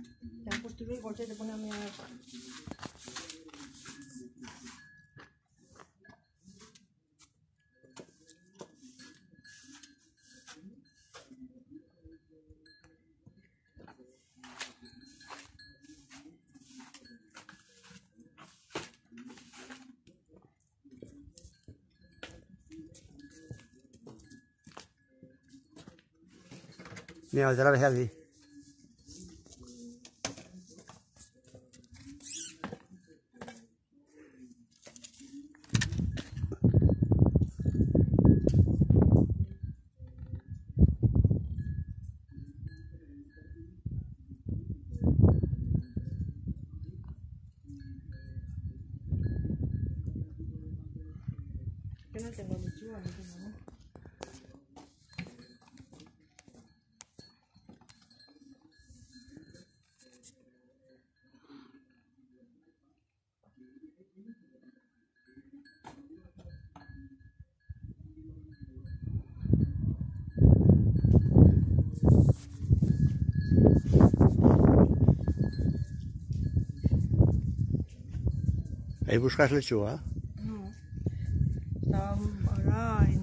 Te has puesto tú el coche y te pone a mirar. Mira, otra vez aquí. Yo no tengo lechuga, no tengo nada. Ahí buscas lechuga. No. Estaba ahora en